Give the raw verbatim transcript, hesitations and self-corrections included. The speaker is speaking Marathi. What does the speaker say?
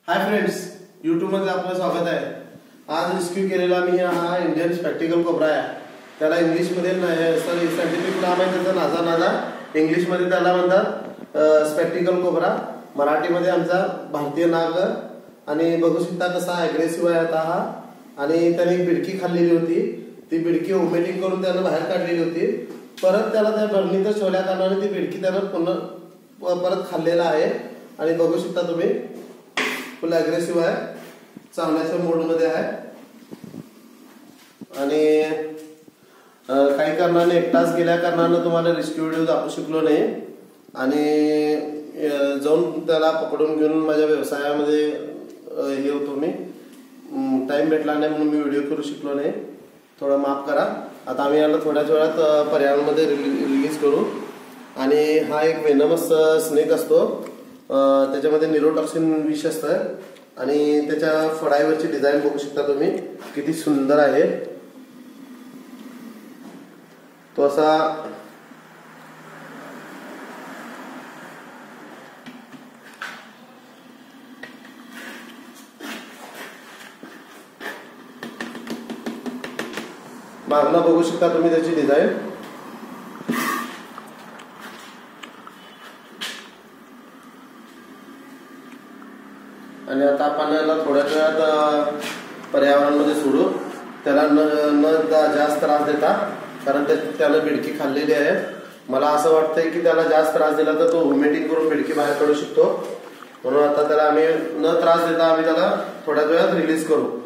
हाय फ्रेंड्स, यूट्यूब मध्ये आपलं स्वागत आहे। आज रिस्क्यू केलेला मी हा इंडियन स्पेक्टिकल कोब्रा आहे। त्याला इंग्लिश मध्ये सॉरी सायंटिफिक नाव आहे त्याचा नाझा नाझा, इंग्लिश मध्ये त्याला म्हणतात स्पेक्टिकल कोब्रा, मराठी मध्ये आमचा भारतीय नाग। आणि बघू शकता कसा अग्रेसिव्ह आहे आता हा। आणि त्याने एक बिडकी खाल्लेली होती, ती बिडकी ओमेटिंग करून त्याने बाहेर काढलेली होती। परत त्याला त्या बरणीत ठेवल्या कारणाने ती बिडकी त्याने पुन्हा परत खाल्लेला आहे। आणि बघू शकता तुम्ही फुल अग्रेसिव्ह आहे, चावण्याच्या मोड मध्ये आहे। आणि काही कारणाने एक तास गेल्या कारणाने तुम्हाला रेस्क्यू व्हिडिओ दाखवू शकलो नाही। आणि जाऊन त्याला पकडून घेऊन माझ्या व्यवसायामध्ये हे होतो मी, टाइम भेटला नाही म्हणून मी व्हिडिओ करू शकलो नाही, थोडं माफ करा। आता आम्ही याला थोड्याच वेळात पर्यावरणामध्ये रिलीज करू। आणि हा एक वेनमस स्नेक असतो, त्याच्यामध्ये न्यूरोटॉक्सिन विष असतं। आणि त्याच्या फळावरची डिझाईन बघू शकता तुम्ही किती सुंदर आहे। तो असा मागणं बघू शकता तुम्ही त्याची डिझाईन। आणि आता आपण याला थोड्याच वेळात पर्यावरणामध्ये सोडू, त्याला न न जास्त त्रास देता, कारण त्याला बिडकी खाल्लेली आहे। मला असं वाटतंय की त्याला जास्त त्रास दिला तर तो व्हॉमिटिंग करून बिडकी बाहेर काढू शकतो, म्हणून आता त्याला आम्ही न त्रास देता आम्ही त्याला थोड्याच वेळात रिलीज करू।